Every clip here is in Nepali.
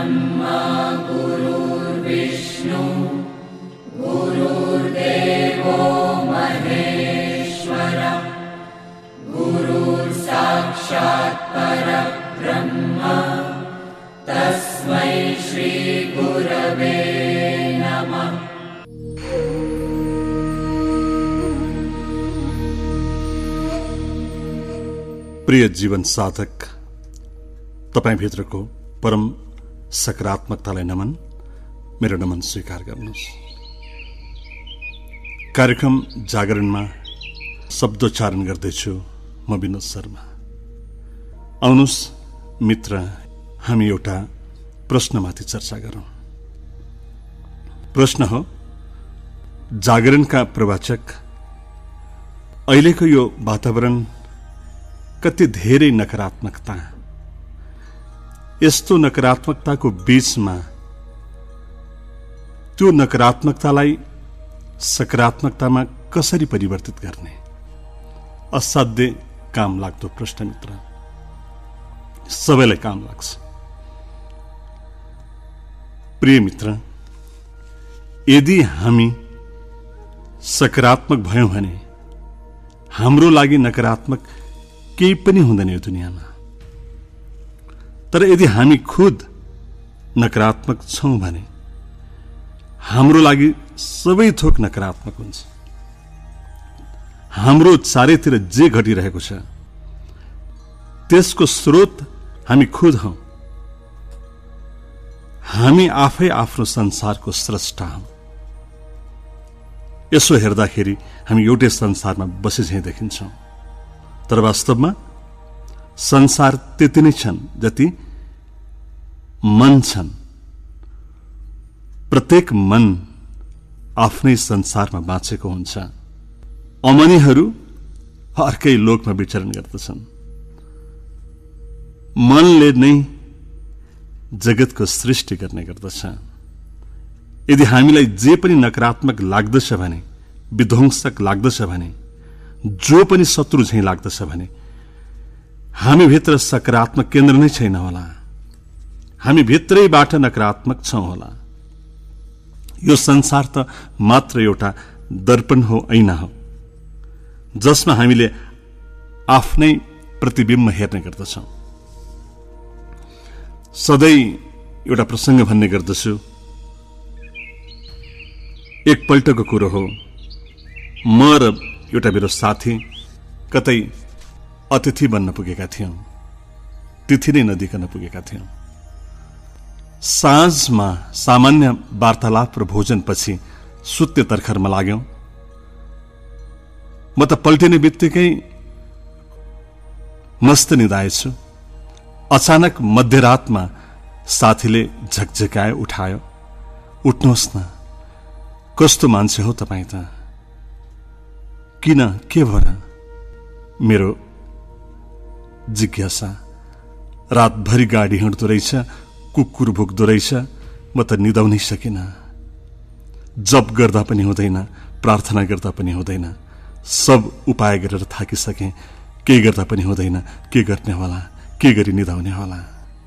ब्रह्मा गुरुर्विष्णु गुरुर्देवो महेश्वर गुरुर्साक्षात् परब्रह्म तस्मै श्री गुरवे नमः। प्रिय जीवन साधक, तपाईभित्रको परम सकारात्मकतालाई नमन। मेरो नमन स्वीकार गर्नुहोस्। कार्यक्रम जागरणमा शब्दोच्चारण गर्दैछु म विनोद शर्मा। आउनुहोस् मित्र, हामी एउटा प्रश्नमाथि चर्चा गरौँ। प्रश्न हो, जागरणका प्रवाचक, अहिलेको यो वातावरण कति धेरै नकारात्मकता, यस्तो नकारात्मकताको बीचमा त्यो नकारात्मकतालाई सकारात्मकतामा कसरी परिवर्तित गर्ने? असाध्य काम लाग्दो प्रश्न मित्र, सबैलाई काम लाग्छ। प्रिय मित्र, यदि हामी सकारात्मक भयौं भने हाम्रो लागि नकारात्मक केही पनि हुँदैन यो दुनियाँमा। तर यदि हामी खुद नकारात्मक छौं भने हाम्रो लागि सबै थोक नकारात्मक हुन्छ। हाम्रो चारैतिर जे घटिरहेको छ त्यसको स्रोत हामी खुद हौं। हामी आफै आफ्नो संसारको स्रष्टा हौं। यसो हेर्दाखेरि हामी एउटै संसारमा बसे झैं देखिन्छौं, तर वास्तवमा संसार त्यति नै छन् जति मन छन्। प्रत्येक मन आफ्नै संसारमा बाँचेको हुन्छ। अमनीहरू अर्कै लोकमा विचरण गर्दछन्। मनले नै जगतको सृष्टि गर्ने गर्दछ। यदि हामीलाई जे पनि नकारात्मक लाग्दछ भने, विध्वंसक लाग्दछ भने, जो पनि शत्रु झैं लाग्दछ भने हामी भित्र सकारात्मक केन्द्र नै छैन होला। हामी भित्रैबाट नकारात्मक छौं होला। यो संसार त मात्र एउटा दर्पण हो, ऐना हो, जसमा हामीले आफ्नै प्रतिबिम्ब हेर्ने गर्दछौं। सधैँ एउटा प्रसंग भन्ने गर्दछु। एकपल्टको कुरो हो, म र एउटा मेरो साथी कतै अतिथि बन्न पुगेका थियौं। तिथि नै नदिकन पुगेका थियौं। साँझमा सामान्य वार्तालाप र भोजनपछि सुत्ने तर्खरमा लाग्यौं। म त पल्टिने बित्तिकै मस्त निदाएछु। अचानक मध्यरातमा साथीले झकझकायो, उठायो। उठ्नुहोस् न, कस्तो मान्छे हो तपाईँ त? किन, के भयो र? मेरो जिज्ञासा। रातभरि गाडी हिँड्दो रहेछ, कुकुर भुक्दो रहेछ, म त निदाउनै सकिन। जप गर्दा पनि हुँदैन, प्रार्थना गर्दा पनि हुँदैन, सब उपाय गरेर थाकिसके, केही गर्दा पनि हुँदैन। के गर्ने होला, के गरी निदाउने होला?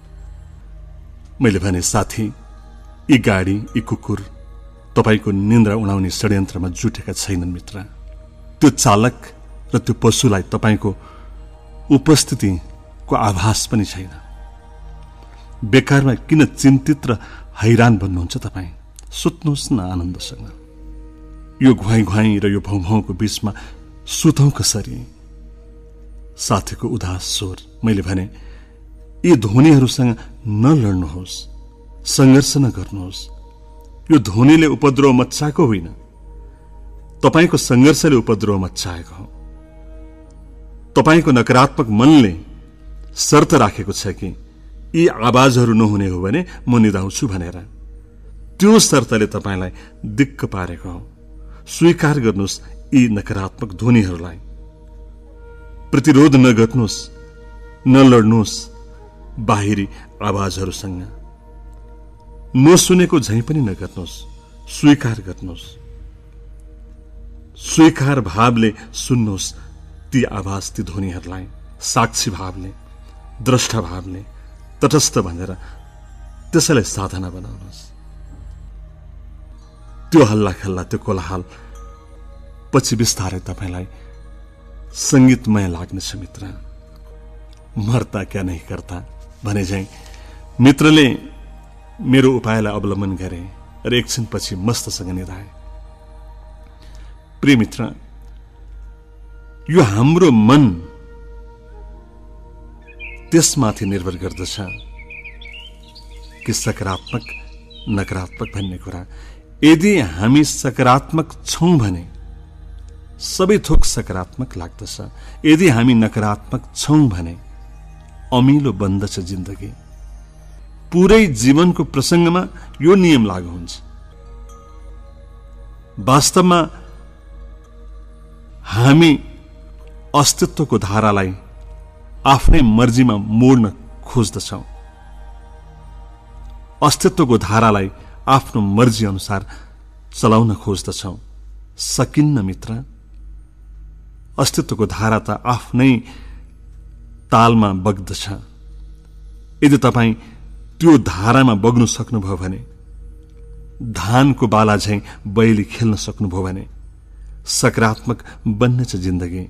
मैले भने, साथी, यी गाडी, यी कुकुर तपाईको निन्द्रा उडाउने षड्यन्त्रमा जुटेका छैनन् मित्र। त्यो चालक र त्यो पशुलाई तपाईको उपस्थितिको आभास पनि छैन। बेकारमा किन चिन्तित र हैरान बन्नुहुन्छ तपाईँ? सुत्नुहोस् न आनन्दसँग। यो घुवाई घुवाई र यो भौँ भौँको बीचमा सुतौं कसरी? साथीको उदास स्वर। मैले भने, यी ध्वनिहरूसँग नलड्नुहोस्, संघर्ष नगर्नुहोस्। यो ध्वनिले उपद्रव मच्चाएको होइन, तपाईको संघर्षले उपद्रव मच्चाएको हो। तपाईको नकारात्मक मनले शर्त राखेको छ कि यी आवाजहरू नहुने हो भने म निदाउँछु भनेर। त्यो शर्तले तपाईलाई दिक्क पारेको हो। स्वीकार गर्नुहोस् यी नकारात्मक ध्वनिहरूलाई। प्रतिरोध नगर्नुहोस्, नलड्नुहोस् बाहिरी आवाजहरूसँग। नसुनेको झैं पनि नगर्नुहोस्, स्वीकार गर्नुहोस्। स्वीकार भावले सुन्नुहोस् ती आवाज, ती ध्वनिहरूलाई। साक्षी भावले, द्रष्टा भावले, तटस्थ भनेर त्यसैलाई साधना बनाउनुहोस्। त्यो हल्ला खल्ला, त्यो कोलाहल पछि बिस्तारै तपाईलाई संगीतमय लाग्नेछ मित्र। मर्ता क्या नहीं करता भने झैं मित्रले मेरो उपायलाई अवलम्बन गरे र एकछिनपछि मस्तसँग निधाए। प्रिय मित्र, यो हाम्रो मन त्यसमाथि निर्भर गर्दछ कि सकारात्मक नकारात्मक भन्ने कुरा। यदि हामी सकारात्मक छौं भने सबै थोक सकारात्मक लाग्दछ। यदि हामी नकारात्मक छौं भने अमिलो बन्दछ जिन्दगी। पूरै जीवनको प्रसंगमा यो नियम लागू हुन्छ। वास्तवमा हामी अस्तित्वको धारालाई आफ्नै मर्जीमा मोड्न खोज्दछौं। अस्तित्वको धारालाई आफ्नो मर्जी अनुसार चलाउन खोज्दछौं। सकिन्न मित्र। अस्तित्वको धारा त आफ्नै तालमा बग्दछ। यदि तपाईं त्यो धारामा बग्नु सक्नुभयो भने, धानको बाला झैं बैली खेल्न सक्नुभयो भने सकारात्मक बन्नेछ जिन्दगी।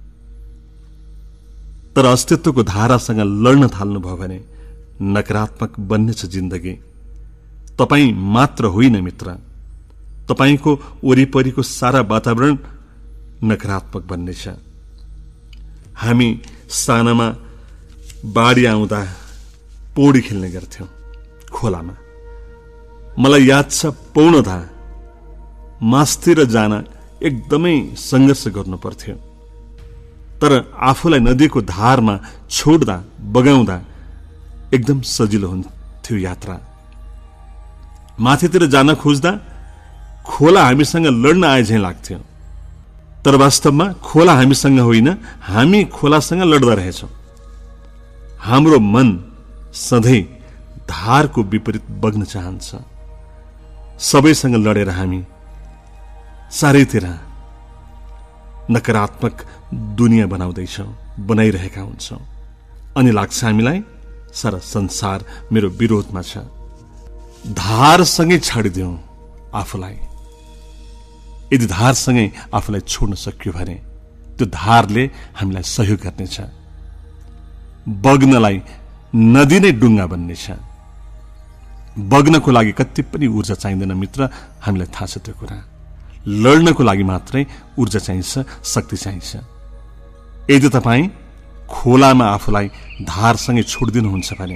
तर अस्तित्वको धारासँग लड्न थाल्नुभयो भने नकारात्मक बन्नेछ जिन्दगी। तपाईं मात्र होइन मित्र, तपाईंको वरिपरिको सारा वातावरण नकारात्मक बन्नेछ। हामी सानामा बाढी आउँदा पौडी खेल्ने गर्थ्यौं खोलामा। मलाई याद छ, पौड्दा मास्तिर जान एकदमै संघर्ष गर्नु पर्थ्यो। तर आफूलाई नदीको धारमा छोड्दा बगाउँदा एकदम सजिलो हुन्थ्यो यात्रा। माथितिर जान खोज्दा खोला हामीसँग लड्न आए झैं लाग्थ्यो। तर वास्तवमा खोला हामीसँग होइन, हामी खोलासँग लड्दा रहेछौं। हाम्रो मन सधैँ धारको विपरीत बग्न चाहन्छ। सबैसँग लडेर हामी चारैतिर नकारात्मक दुनियाँ बनाइरहेका हुन्छौं। अनि लाग्छ हामीलाई सारा संसार मेरो विरोधमा छ। धारसँगै छाडिदिउँ आफूलाई। यदि धारसँगै आफूलाई छोड्न सक्यो भने त्यो धारले हामीलाई सहयोग गर्नेछ। बग्नलाई नदी नै डुङ्गा बन्नेछ। बग्नको लागि कति पनि ऊर्जा चाहिँदैन मित्र, हामीलाई थाहा छ त्यो कुरा। लड्नको लागि मात्रै ऊर्जा चाहिन्छ, शक्ति चाहिन्छ। यदि तपाईं खोलामा आफूलाई धारसँगै छोडिदिनुहुन्छ भने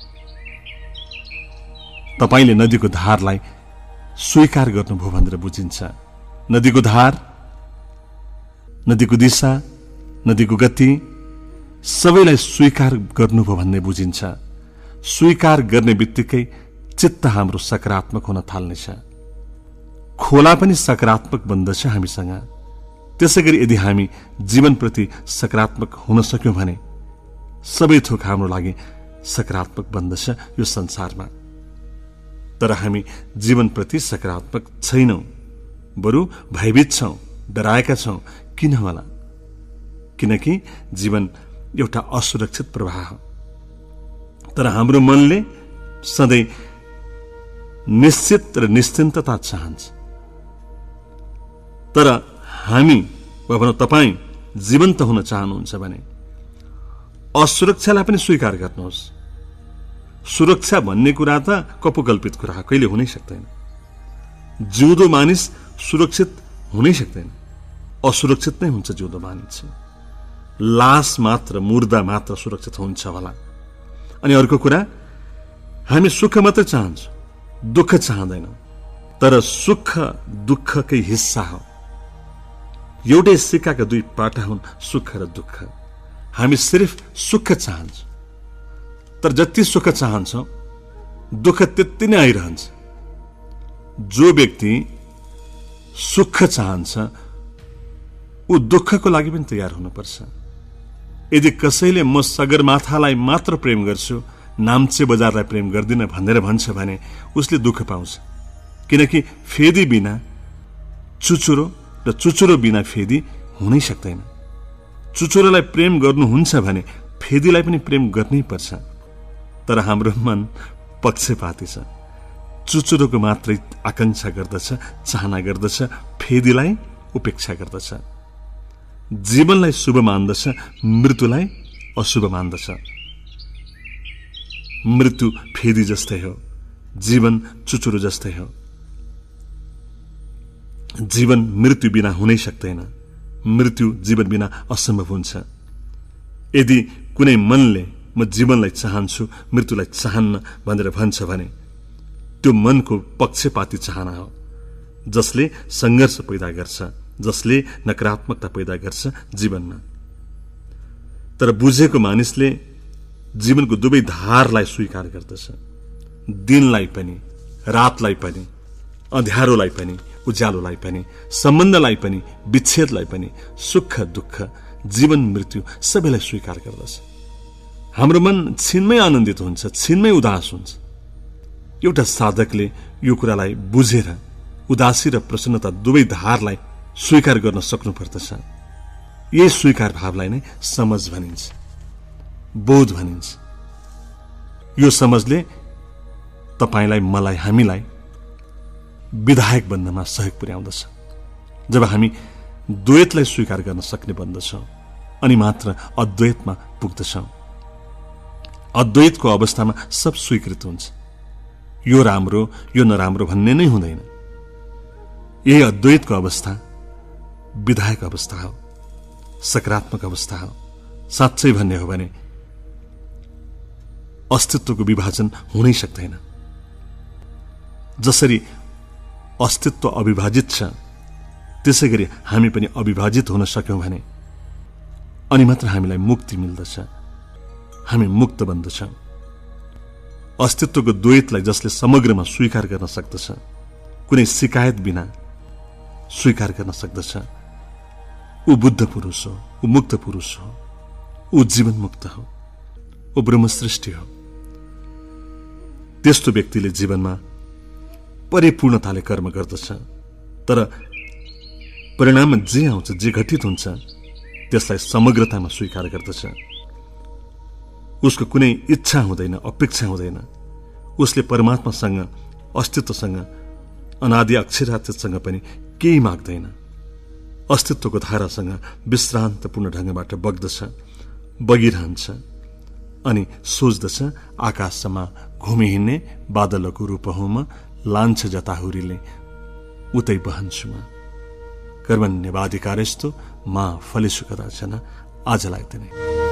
तपाईंले नदीको धारलाई स्वीकार गर्नुभयो भनेर बुझिन्छ। नदीको धार, नदीको दिशा, नदीको गति सबैलाई स्वीकार गर्नुभयो भन्ने बुझिन्छ। स्वीकार गर्ने बित्तिकै चित्त हाम्रो सकारात्मक हुन थाल्नेछ। खोला पनि सकारात्मक बन्दछ हामीसँग। त्यसैगरी यदि हामी जीवनप्रति सकारात्मक हुन सक्यौं भने सबै थोक हाम्रो लागि सकारात्मक बन्दछ यो संसारमा। तर हामी जीवनप्रति सकारात्मक छैनौं, बरु भयभीत छौं, डराएका छौं। किन होला? किनकि जीवन एउटा असुरक्षित प्रवाह हो। तर हाम्रो मनले सधैँ निश्चित र निश्चिन्तता चाहन्छ। तर हामी वा भनौं तपाईं जीवन्त हुन चाहनुहुन्छ भने असुरक्षालाई पनि स्वीकार गर्नुहोस्। सुरक्षा भन्ने कुरा त कपोकल्पित कुरा हो, कहिले हुनै सक्दैन। जिउँदो मानिस सुरक्षित हुनै सक्दैन, असुरक्षित नै हुन्छ जिउँदो मानिस। लास मात्र, मुर्दा मात्र सुरक्षित हुन्छ होला। अनि अर्को कुरा, हामी सुख मात्र चाहन्छौं, दुःख चाहदैनौं। तर सुख दुःखकै हिस्सा हो। एउटै सिक्काका दुई पाटा हुन्, सुख र दुःख। हामी सिर्फ सुख चाहन्छौं, तर जति सुख चाहन्छौं दुःख त्यति नै आइरहन्छ। जो व्यक्ति सुख चाहन्छ ऊ दुःखको लागि पनि तयार हुनुपर्छ। यदि कसैले म सगरमाथालाई मात्र प्रेम गर्छु, नाम्चे बजारलाई प्रेम गर्दिन भनेर भन्छ भने उसले दुःख पाउँछ। किनकि फेदी बिना चुचुरो र चुचुरो बिना फेदी हुनै सक्दैन। चुचुरोलाई प्रेम गर्नुहुन्छ भने फेदीलाई पनि प्रेम गर्नै पर्छ। तर हाम्रो मन पक्षपाती छ, चुचुरोको मात्रै आकांक्षा गर्दछ, चाहना गर्दछ, फेदीलाई उपेक्षा गर्दछ, जीवनलाई शुभ मान्दछ, मृत्युलाई अशुभ मान्दछ। मृत्यु फेदी जस्तै हो, जीवन चुचुरो जस्तै हो। जीवन मृत्यु बिना हुनै सक्दैन, मृत्यु जीवन बिना असम्भव हुन्छ। यदि कुनै मनले म जीवनलाई चाहन्छु, मृत्युलाई चाहन्न भनेर भन्छ भने त्यो मनको पक्षपाती चाहना हो, जसले संघर्ष पैदा गर्छ, जसले नकारात्मकता पैदा गर्छ जीवनमा। तर बुझेको मानिसले जीवनको दुवै धारलाई स्वीकार गर्दछ, दिनलाई पनि, रातलाई पनि, अँध्यारोलाई पनि, उज्यालोलाई पनि, सम्बन्धलाई पनि, विच्छेदलाई पनि, सुख दुःख, जीवन मृत्यु सबैलाई स्वीकार गर्दछ। हाम्रो मन छिनमै आनन्दित हुन्छ, छिनमै उदास हुन्छ। एउटा साधकले यो कुरालाई बुझेर उदासी र प्रसन्नता दुवै धारलाई स्वीकार गर्न सक्नुपर्दछ। यही स्वीकार भावलाई नै समझ भनिन्छ, बोध भनिन्छ। यो समझले तपाईलाई, मलाई, हामीलाई विधायक बन्नमा सहयोग पुर्याउँदछ। जब हामी द्वैतलाई स्वीकार गर्न सक्ने बन्दछौं अनि मात्र अद्वैतमा पुग्दछौं। अद्वैतको अवस्थामा सब स्वीकृत हुन्छ। यो राम्रो, यो नराम्रो भन्ने नै हुँदैन। यही अद्वैतको अवस्था विधायक अवस्था हो, सकारात्मक अवस्था हो। साँच्चै भन्ने हो भने अस्तित्वको विभाजन हुनै सक्दैन। जसरी अस्तित्व अविभाजित छ, त्यसै गरी हामी पनि अविभाजित हुन सक्यौं भने अनि मात्र हामीलाई मुक्ति मिल्दछ, हामी मुक्त बन्दछौं। अस्तित्वको द्वैतलाई जसले समग्रमा स्वीकार गर्न सक्दछ, कुनै शिकायत बिना स्वीकार गर्न सक्दछ, ऊ बुद्ध पुरुष हो, ऊ मुक्त पुरुष हो, ऊ जीवन मुक्त हो, ऊ ब्रह्मसृष्टि हो। त्यस्तो व्यक्तिले जीवनमा परिपूर्णताले कर्म गर्दछ। तर परिणाममा जे आउँछ, जे घटित हुन्छ, त्यसलाई समग्रतामा स्वीकार गर्दछ। उसको कुनै इच्छा हुँदैन, अपेक्षा हुँदैन। उसले परमात्मासँग, अस्तित्वसँग, अनादि अक्षरातीतसँग पनि केही माग्दैन। अस्तित्वको धारासँग विश्रान्तपूर्ण ढंगबाट बग्दछ, बगिरहन्छ अनि सोच्दछ, आकाशमा घुमी हिँड्ने बादलको रूप हुँ म, लान्छ जताहुरीले उतै बहन्छु म। कर्मण्यवाधिकारस्तु मा फलेषु कदाचन। आजलाई त नै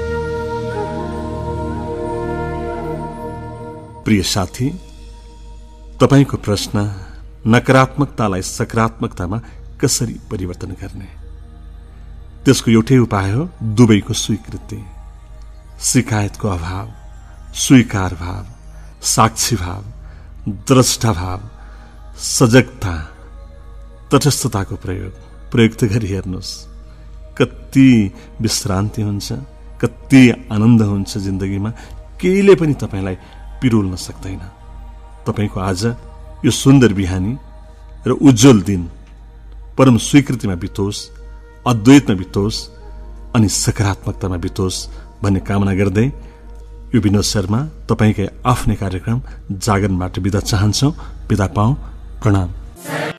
प्रिय साथी, तपाईको प्रश्न नकारात्मकतालाई सकारात्मकतामा कसरी परिवर्तन गर्ने, त्यसको एउटै उपाय हो दुवैको स्वीकृति। शिकायतको अभाव, स्वीकार भाव, साक्षी भाव, द्रष्टा भाव, सजगता, तटस्थताको प्रयोग त गरी हेर्नुहोस्। कति विश्रान्ति हुन्छ, कति आनन्द हुन्छ जिन्दगीमा। केहीले पनि तपाईलाई पिरोल्न सक्दैन। तपाईको आज यो सुन्दर बिहानी र उज्जवल दिन परम स्वीकृतिमा बितोस्, अद्वैतमा बितोस् अनि सकारात्मकतामा बितोस् भन्ने कामना गर्दै यो विनोद शर्मा तपाईकै आफ्नै कार्यक्रम जागरणबाट बिदा चाहन्छौ। बिदा पाऊ। प्रणाम।